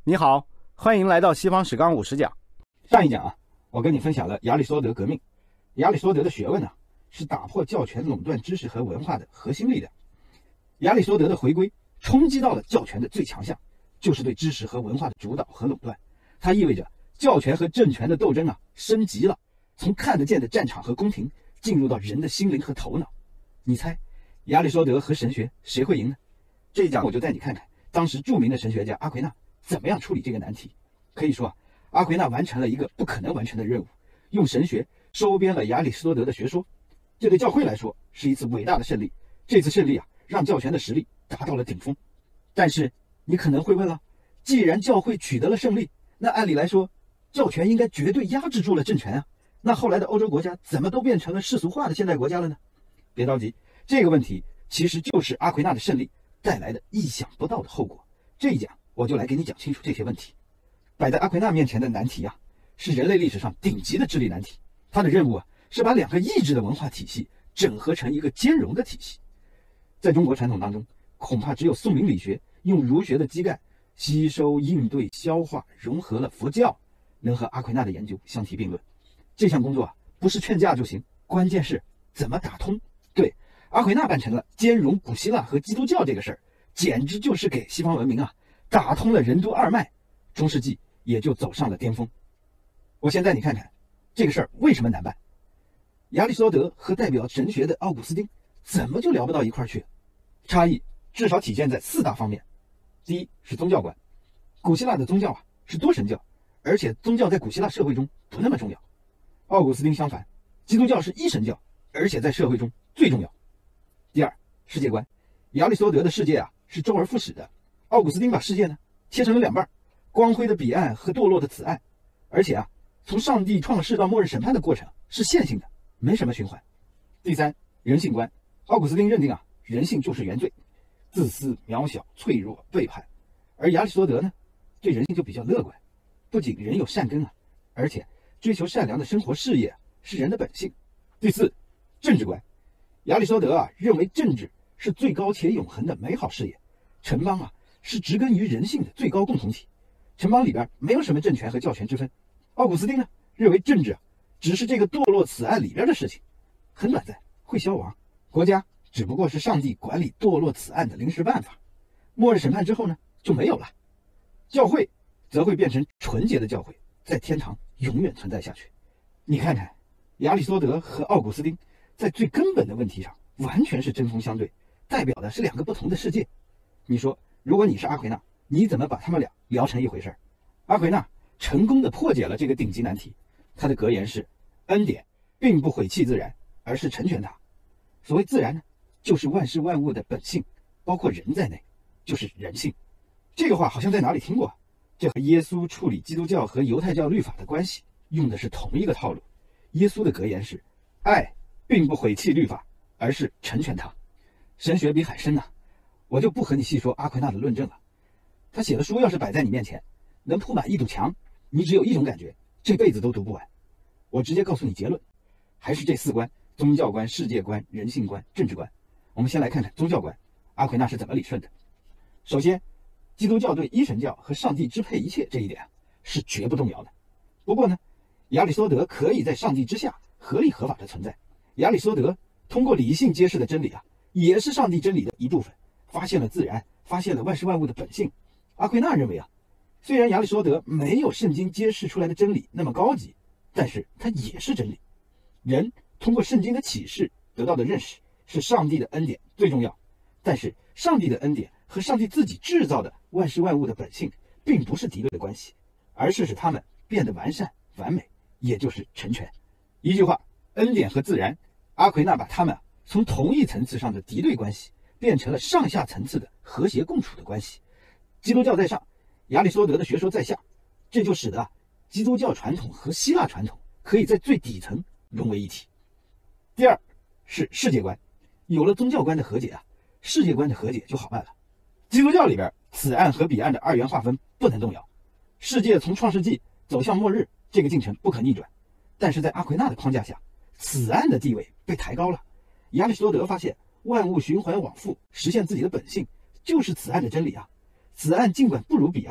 你好，欢迎来到西方史纲50讲。上一讲啊，我跟你分享了亚里士多德革命。亚里士多德的学问呢，是打破教权垄断知识和文化的核心力量。亚里士多德的回归冲击到了教权的最强项，就是对知识和文化的主导和垄断。它意味着教权和政权的斗争啊升级了，从看得见的战场和宫廷进入到人的心灵和头脑。你猜，亚里士多德和神学谁会赢呢？这一讲我就带你看看当时著名的神学家阿奎那怎么样处理这个难题。可以说啊，阿奎那完成了一个不可能完成的任务，用神学收编了亚里士多德的学说。这对教会来说是一次伟大的胜利。这次胜利啊，让教权的实力达到了顶峰。但是你可能会问了，既然教会取得了胜利，那按理来说教权应该绝对压制住了政权啊，那后来的欧洲国家怎么都变成了世俗化的现代国家了呢？别着急，这个问题其实就是阿奎那的胜利带来的意想不到的后果。这一讲我就来给你讲清楚这些问题。摆在阿奎那面前的难题啊，是人类历史上顶级的智力难题。他的任务啊，是把两个异质的文化体系整合成一个兼容的体系。在中国传统当中，恐怕只有宋明理学用儒学的基干吸收、应对、消化、融合了佛教，能和阿奎那的研究相提并论。这项工作啊，不是劝架就行，关键是怎么打通。对，阿奎那办成了兼容古希腊和基督教这个事儿，简直就是给西方文明啊打通了任督二脉，中世纪也就走上了巅峰。我先带你看看这个事儿为什么难办。亚里士多德和代表神学的奥古斯丁怎么就聊不到一块儿去？差异至少体现在4大方面。第一是宗教观，古希腊的宗教啊是多神教，而且宗教在古希腊社会中不那么重要。奥古斯丁相反，基督教是一神教，而且在社会中最重要。第二，世界观，亚里士多德的世界啊是周而复始的，奥古斯丁把世界呢切成了两半，光辉的彼岸和堕落的此岸，而且啊从上帝创世到末日审判的过程是线性的，没什么循环。第三，人性观，奥古斯丁认定啊人性就是原罪，自私、渺小、脆弱、背叛，而亚里士多德呢对人性就比较乐观，不仅人有善根啊，而且追求善良的生活事业啊是人的本性。第四，政治观，亚里士多德啊认为政治是最高且永恒的美好事业，城邦啊是植根于人性的最高共同体，城邦里边没有什么政权和教权之分。奥古斯丁呢认为政治啊只是这个堕落此岸里边的事情，很短暂，会消亡，国家只不过是上帝管理堕落此岸的临时办法，末日审判之后呢就没有了。教会则会变成纯洁的教会，在天堂永远存在下去。你看看亚里士多德和奥古斯丁在最根本的问题上完全是针锋相对，代表的是两个不同的世界。你说如果你是阿奎那，你怎么把他们俩聊成一回事？阿奎那成功的破解了这个顶级难题。他的格言是：恩典并不毁弃自然，而是成全它。所谓自然呢，就是万事万物的本性，包括人在内，就是人性。这个话好像在哪里听过，这和耶稣处理基督教和犹太教律法的关系用的是同一个套路。耶稣的格言是：爱并不毁弃律法，而是成全它。神学比海深啊，我就不和你细说阿奎那的论证了。他写的书要是摆在你面前，能铺满一堵墙，你只有一种感觉，这辈子都读不完。我直接告诉你结论，还是这4观：宗教观、世界观、人性观、政治观。我们先来看看宗教观，阿奎那是怎么理顺的。首先，基督教对一神教和上帝支配一切这一点是绝不动摇的。不过呢，亚里士多德可以在上帝之下合理合法的存在。亚里士多德通过理性揭示的真理啊，也是上帝真理的一部分，发现了自然，发现了万事万物的本性。阿奎那认为啊，虽然亚里士多德没有圣经揭示出来的真理那么高级，但是它也是真理。人通过圣经的启示得到的认识是上帝的恩典最重要，但是上帝的恩典和上帝自己制造的万事万物的本性并不是敌对的关系，而是使他们变得完善完美，也就是成全。一句话，恩典和自然，阿奎那把他们从同一层次上的敌对关系变成了上下层次的和谐共处的关系。基督教在上，亚里士多德的学说在下，这就使得基督教传统和希腊传统可以在最底层融为一体。第二是世界观，有了宗教观的和解啊，世界观的和解就好办了。基督教里边此岸和彼岸的二元划分不能动摇，世界从创世纪走向末日这个进程不可逆转，但是在阿奎那的框架下，此岸的地位被抬高了。亚里士多德发现万物循环往复，实现自己的本性，就是此岸的真理啊。此岸尽管不如彼岸，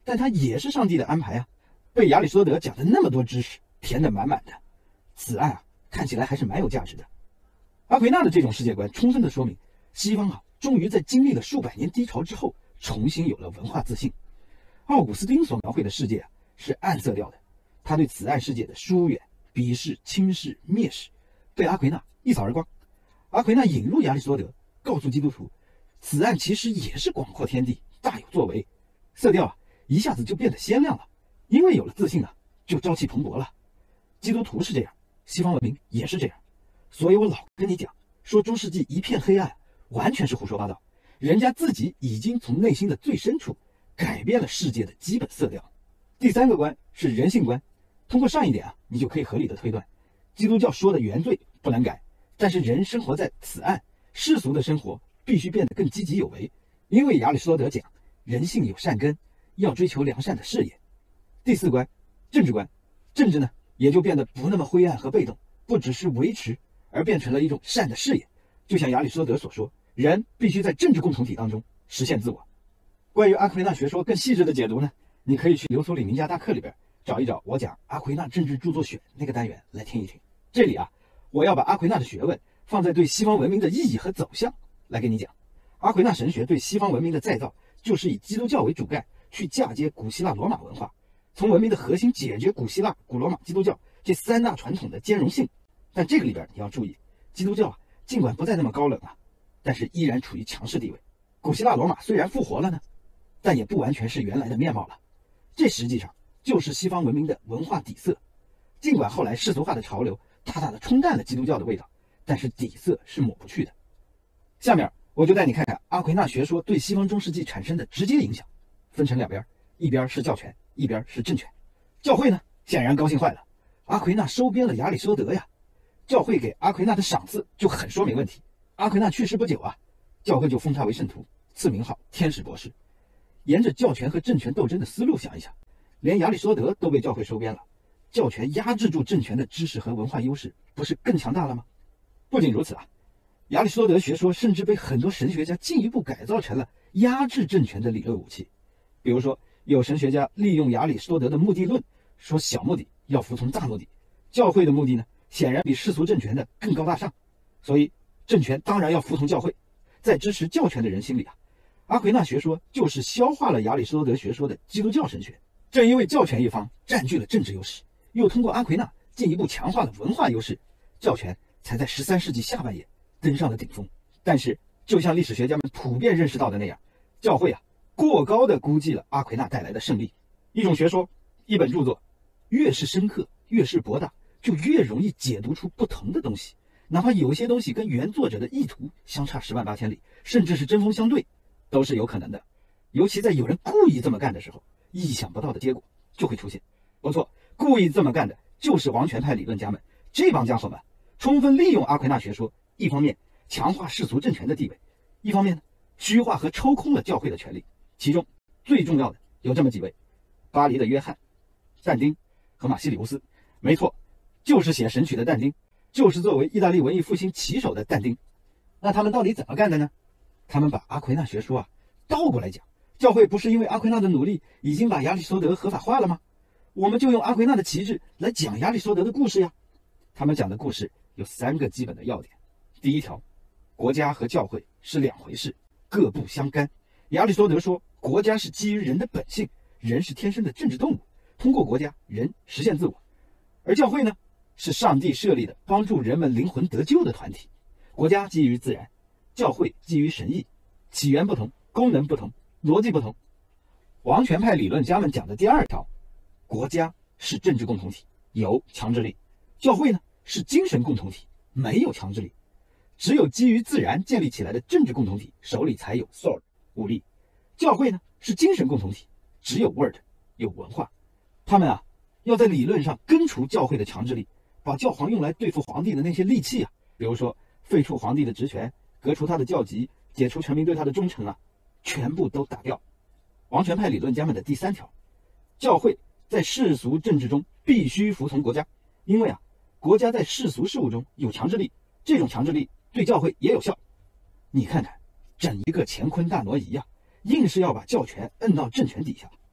但它也是上帝的安排啊。被亚里士多德讲的那么多知识填得满满的，此案啊看起来还是蛮有价值的。阿奎那的这种世界观充分地说明，西方啊终于在经历了数百年低潮之后，重新有了文化自信。奥古斯丁所描绘的世界啊是暗色调的，他对此岸世界的疏远、鄙视、轻视、蔑视，被阿奎那一扫而光。阿奎那引入亚里士多德，告诉基督徒，此岸其实也是广阔天地，大有作为，色调啊一下子就变得鲜亮了。因为有了自信啊，就朝气蓬勃了。基督徒是这样，西方文明也是这样。所以我老跟你讲，说中世纪一片黑暗，完全是胡说八道。人家自己已经从内心的最深处改变了世界的基本色调。第三个观是人性观。通过上一点啊，你就可以合理的推断，基督教说的原罪不能改，但是人生活在此岸，世俗的生活必须变得更积极有为。因为亚里士多德讲，人性有善根，要追求良善的事业。第四观，政治观。政治呢，也就变得不那么灰暗和被动，不只是维持，而变成了一种善的事业。就像亚里士多德所说，人必须在政治共同体当中实现自我。关于阿奎那学说更细致的解读呢，你可以去刘所里名家大课里边找一找我讲阿奎那政治著作选那个单元来听一听。这里啊，我要把阿奎那的学问放在对西方文明的意义和走向来跟你讲。阿奎那神学对西方文明的再造，就是以基督教为主干，去嫁接古希腊罗马文化，从文明的核心解决古希腊、古罗马、基督教这三大传统的兼容性。但这个里边你要注意，基督教啊尽管不再那么高冷啊，但是依然处于强势地位。古希腊罗马虽然复活了呢，但也不完全是原来的面貌了。这实际上就是西方文明的文化底色。尽管后来世俗化的潮流大大的冲淡了基督教的味道，但是底色是抹不去的。下面我就带你看看阿奎那学说对西方中世纪产生的直接影响，分成两边，一边是教权，一边是政权。教会呢，显然高兴坏了，阿奎那收编了亚里士多德呀。教会给阿奎那的赏赐就很说明问题。阿奎那去世不久啊，教会就封他为圣徒，赐名号天使博士。沿着教权和政权斗争的思路想一想，连亚里士多德都被教会收编了，教权压制住政权的知识和文化优势，不是更强大了吗？不仅如此啊，亚里士多德学说甚至被很多神学家进一步改造成了压制政权的理论武器。比如说，有神学家利用亚里士多德的目的论，说小目的要服从大目的，教会的目的呢，显然比世俗政权的更高大上，所以政权当然要服从教会。在支持教权的人心里啊，阿奎那学说就是消化了亚里士多德学说的基督教神学。正因为教权一方占据了政治优势，又通过阿奎那进一步强化了文化优势，教权才在13世纪下半叶登上了顶峰。但是就像历史学家们普遍认识到的那样，教会啊过高的估计了阿奎那带来的胜利。一种学说，一本著作，越是深刻，越是博大，就越容易解读出不同的东西，哪怕有些东西跟原作者的意图相差10万8千里，甚至是针锋相对，都是有可能的。尤其在有人故意这么干的时候，意想不到的结果就会出现。不错，故意这么干的就是王权派理论家们。这帮家伙们充分利用阿奎那学说，一方面强化世俗政权的地位，一方面呢虚化和抽空了教会的权力。其中最重要的有这么几位：巴黎的约翰、但丁和马西里乌斯。没错，就是写《神曲》的但丁，就是作为意大利文艺复兴旗手的但丁。那他们到底怎么干的呢？他们把阿奎那学说啊倒过来讲。教会不是因为阿奎那的努力已经把亚里士多德合法化了吗？我们就用阿奎那的旗帜来讲亚里士多德的故事呀。他们讲的故事有3个基本的要点。第一条，国家和教会是两回事，各不相干。亚里士多德说，国家是基于人的本性，人是天生的政治动物，通过国家人实现自我。而教会呢，是上帝设立的帮助人们灵魂得救的团体。国家基于自然，教会基于神意，起源不同，功能不同，逻辑不同。王权派理论家们讲的第2条，国家是政治共同体，有强制力；教会呢是精神共同体，没有强制力。只有基于自然建立起来的政治共同体手里才有 sword 武力，教会呢是精神共同体，只有 word 有文化。他们啊要在理论上根除教会的强制力，把教皇用来对付皇帝的那些利器啊，比如说废除皇帝的职权，革除他的教籍，解除臣民对他的忠诚啊，全部都打掉。王权派理论家们的第3条，教会在世俗政治中必须服从国家，因为啊国家在世俗事务中有强制力，这种强制力对教会也有效。你看看整一个乾坤大挪移啊，硬是要把教权摁到政权底下。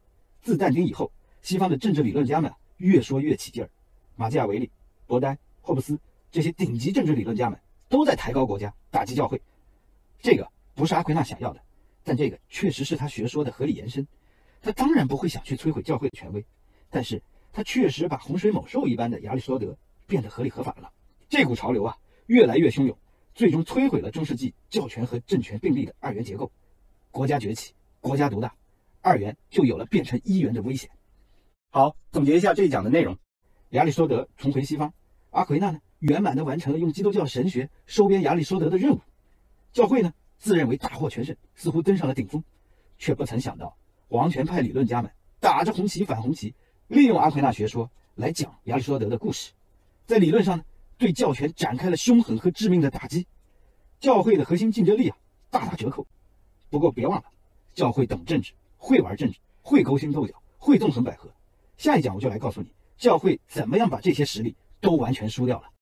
自但丁以后，西方的政治理论家们越说越起劲儿，马基雅维利、伯呆、霍布斯这些顶级政治理论家们都在抬高国家，打击教会。这个不是阿奎那想要的，但这个确实是他学说的合理延伸。他当然不会想去摧毁教会的权威，但是他确实把洪水猛兽一般的亚里士多德变得合理合法了。这股潮流啊，越来越汹涌，最终摧毁了中世纪教权和政权并立的二元结构。国家崛起，国家独大，二元就有了变成一元的危险。好，总结一下这一讲的内容。亚里士多德重回西方，阿奎那呢圆满地完成了用基督教神学收编亚里士多德的任务。教会呢自认为大获全胜，似乎登上了顶峰，却不曾想到皇权派理论家们打着红旗反红旗，利用阿奎那学说来讲亚里士多德的故事，在理论上呢对教权展开了凶狠和致命的打击，教会的核心竞争力大打折扣。不过别忘了，教会懂政治，会玩政治，会勾心斗角，会纵横捭阖。下一讲我就来告诉你，教会怎么样把这些实力都完全输掉了。